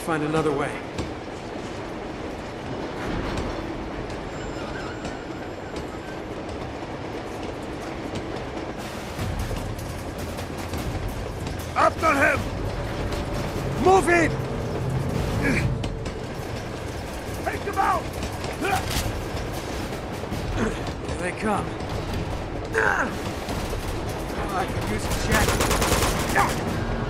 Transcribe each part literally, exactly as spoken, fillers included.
find another way. After him! Move in! Take them out! Here they come. Oh, I could use a jacket.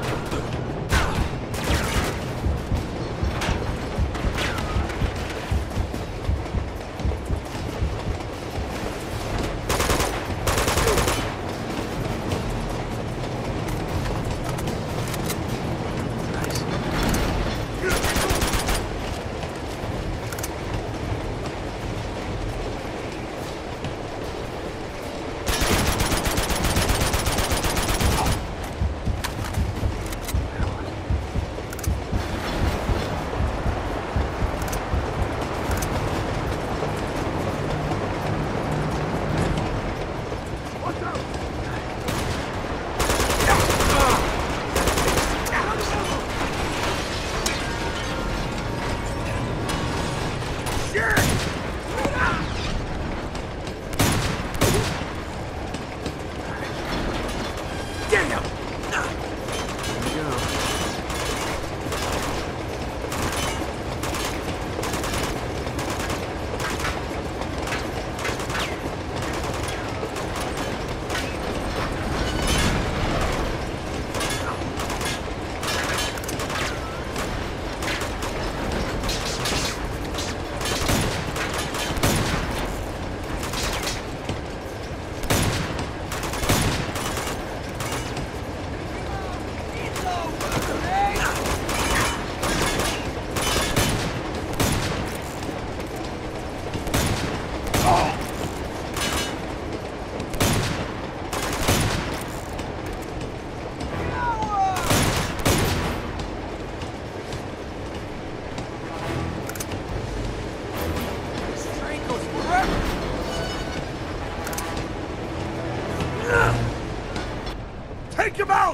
Take him out!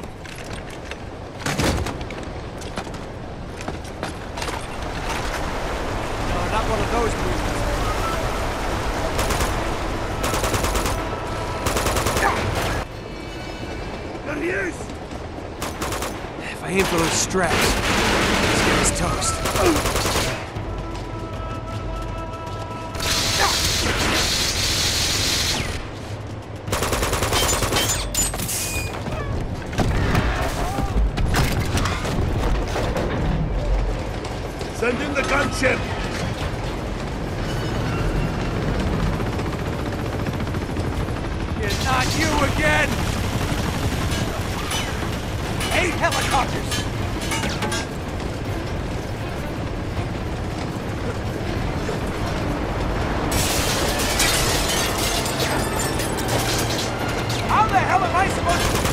No, not one of those movies. There he is! If I aim for those straps, this guy's toast. Send in the gunship! It's not you again! Eight helicopters! How the hell am I supposed to...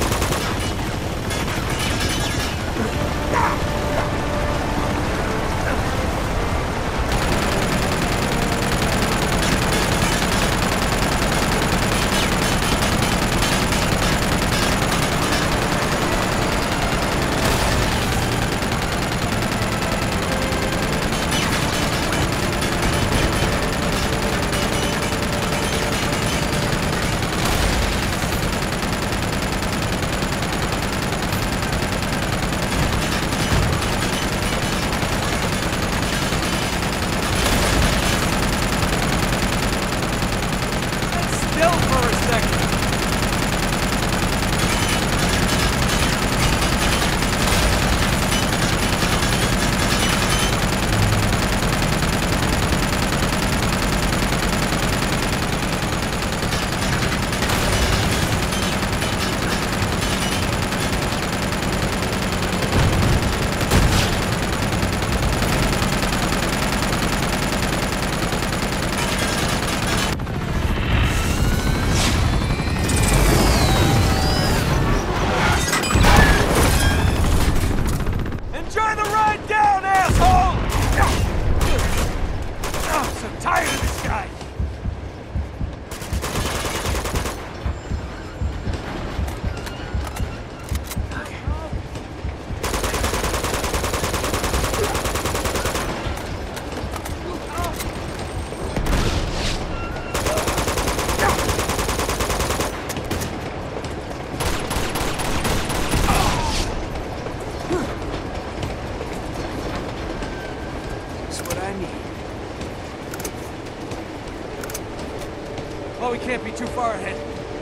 Well, we can't be too far ahead.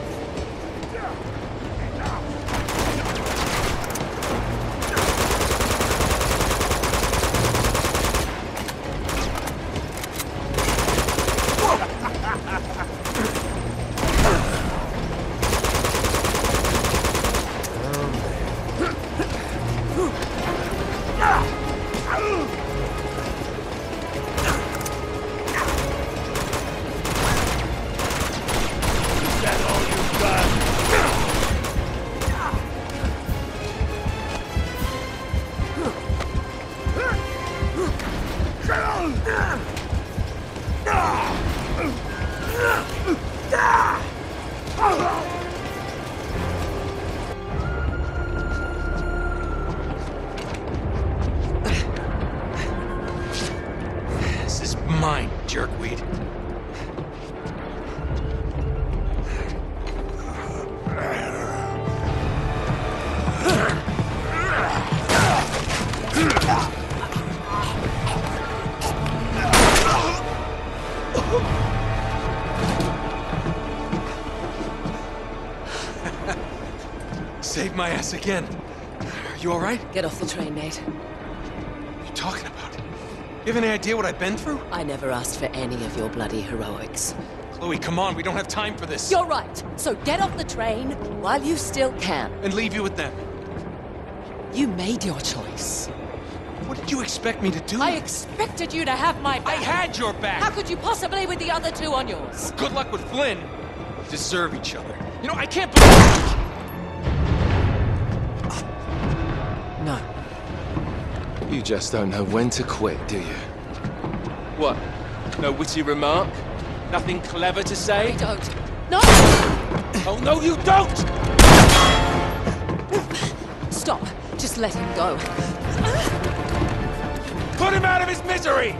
This is mine, jerkweed. Saved my ass again. You all right? Get off the train, Nate. What are you talking about? You have any idea what I've been through? I never asked for any of your bloody heroics. Chloe, come on. We don't have time for this. You're right. So get off the train while you still can. And leave you with them. You made your choice. What did you expect me to do? I expected you to have my I back. had your back. How could you possibly with the other two on yours? Good luck with Flynn. We deserve each other. You know, I can't believe... No. You just don't know when to quit, do you? What? No witty remark? Nothing clever to say? I don't. No! Oh, no, you don't! Stop. Just let him go. Put him out of his misery!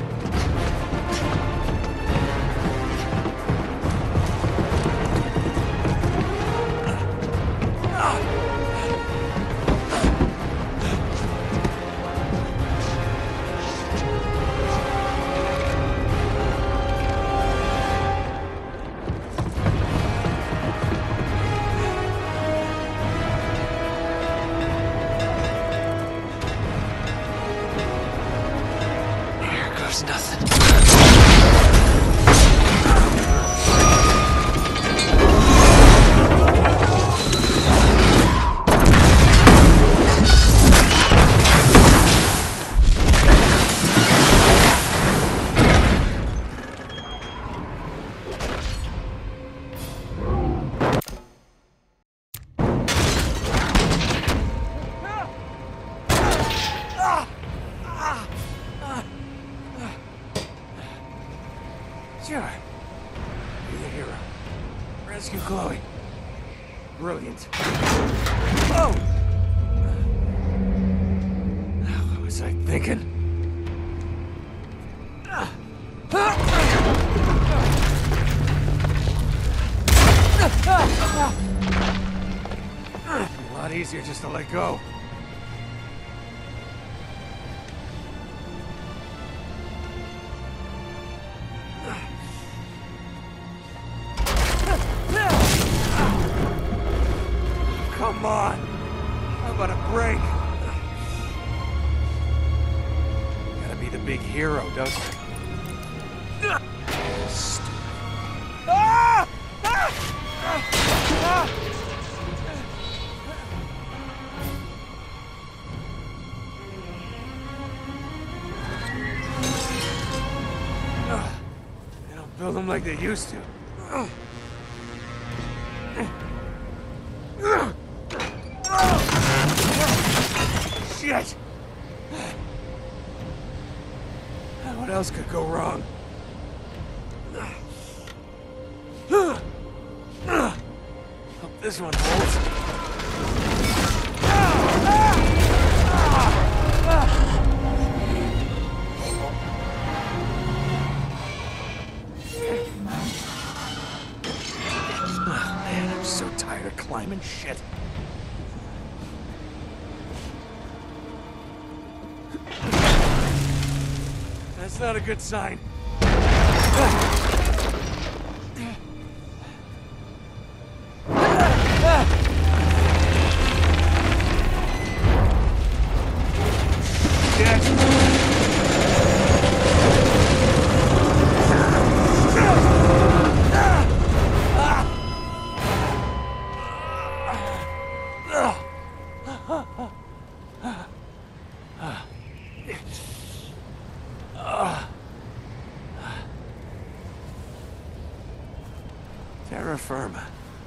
Sure. You're the hero. Rescue Chloe. Brilliant. Oh! What was I thinking? A lot easier just to let go. Come on! How about a break? Gotta be the big hero, doesn't it? Stupid. Ah! Ah! Ah! Ah! They don't build them like they used to. Shit! What else could go wrong? Hope this one holds. Oh man, I'm so tired of climbing shit. That's not a good sign. Terra firma.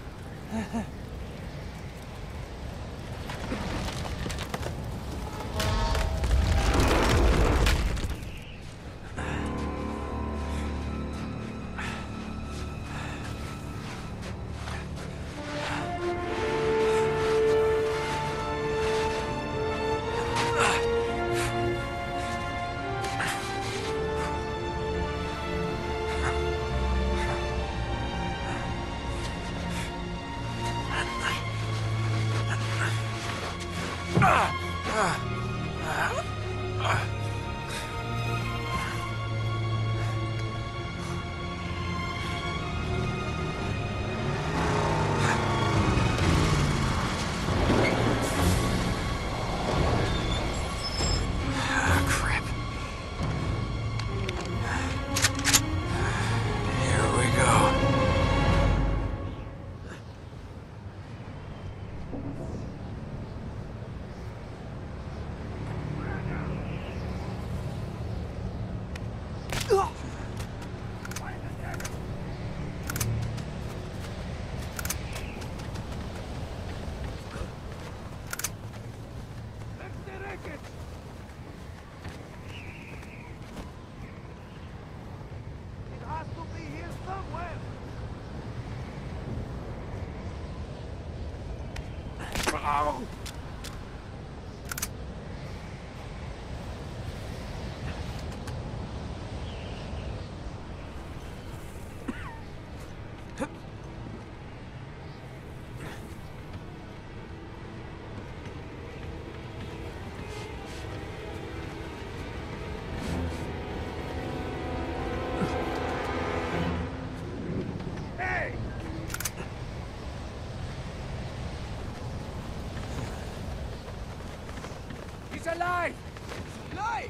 Alive! Alive!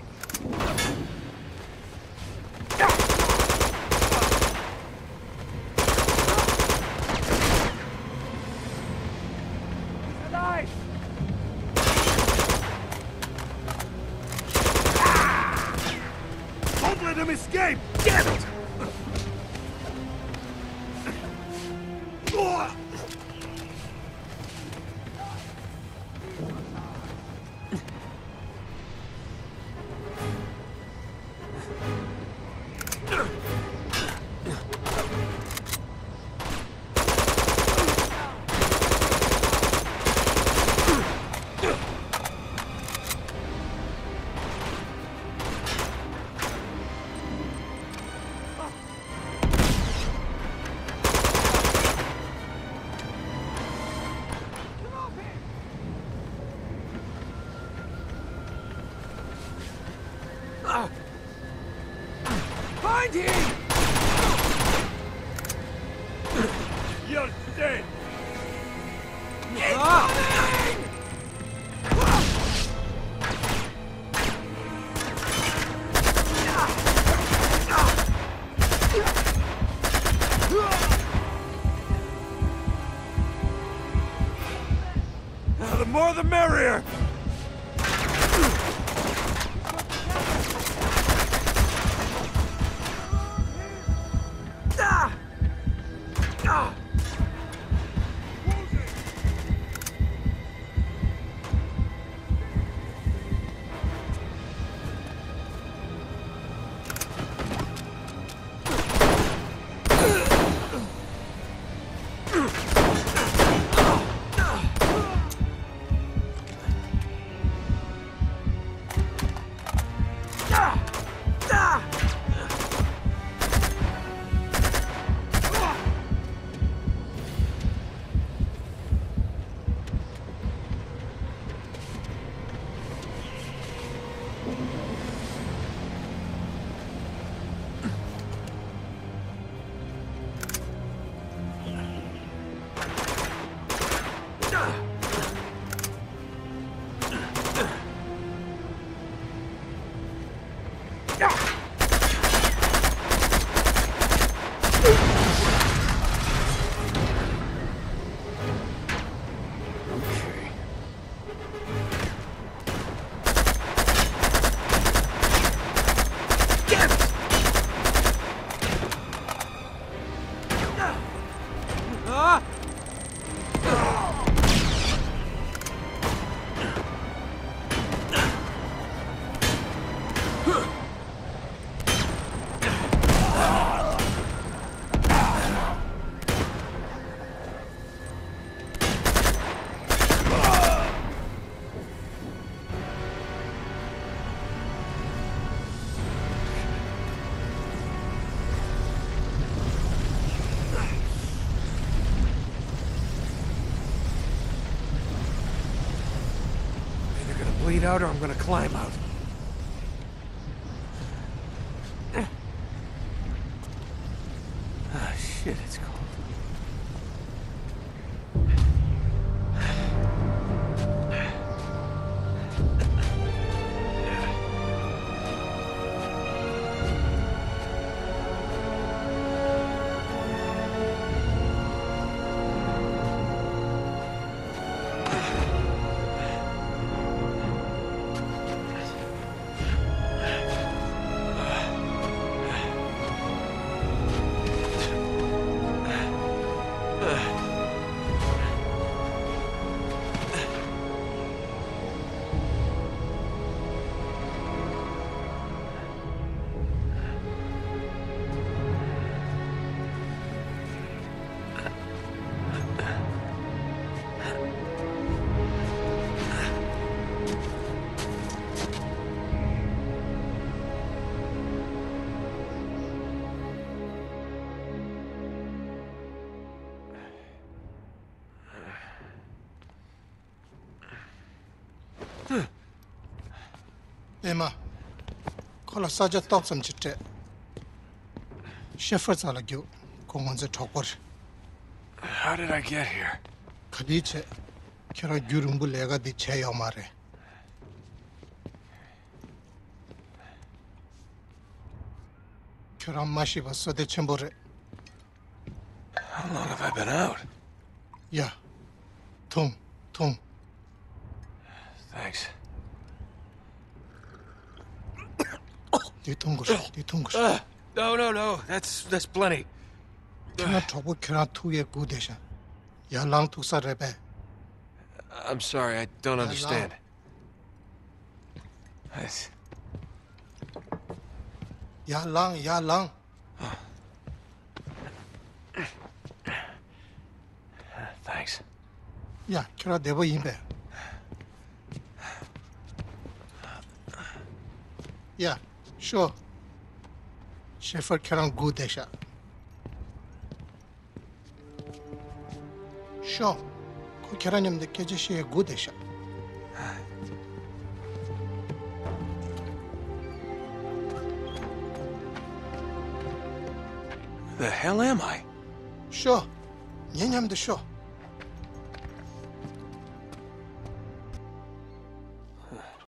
He's alive! Don't let him escape! Damn it! Find him! You're dead! Incoming! The more the merrier! bleed out or I'm gonna climb out. Ah, shit, it's cold. Emma, call a sergeant top some chit. Shepherds are like you, go on the top. How did I get here? Kadiche, Kira Gurumbu lega di Chayomare. Kira Mashi was so the chambore. How long have I been out? Yeah. Tum, tum. Thanks. Ditungus, ditungus. Uh, no, no, no. That's that's plenty. Kira trouble Kira two year goodisha. Ya long to Sarebe. I'm sorry, I don't understand. I... Ya long, ya long. Thanks. Yeah, Kira Devo Imbe. Yeah, sure. Shepherd Kiran Gudesha. Sure. Kiranim the Kejishi Gudesha. The hell am I? Sure. Yenyam the show.